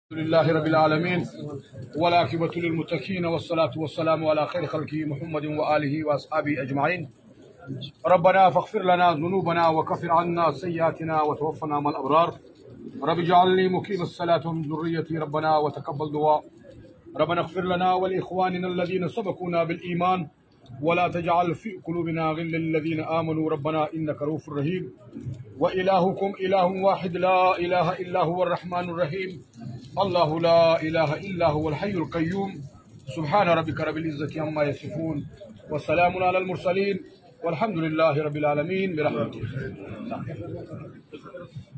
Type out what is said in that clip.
لله رب العالمين والعاقبة للمتقين والصلاة والسلام على خير خلقه محمد وآله وأصحابه أجمعين. ربنا فاغفر لنا ذنوبنا وكفر عنا سيئاتنا وتوفنا مع الأبرار. رب اجعلني مقيم الصلاة من ذريتي ربنا وتقبل دعاء. ربنا اغفر لنا ولإخواننا الذين سبقونا بالإيمان ولا تجعل في قلوبنا غلا للذين آمنوا ربنا إنك رؤوف رحيم. وإلهكم إله واحد لا إله إلا هو الرحمن الرحيم الله لا إله إلا هو الحي القيوم. سبحان ربك رب العزة عما يصفون وسلام على المرسلين والحمد لله رب العالمين برحمته.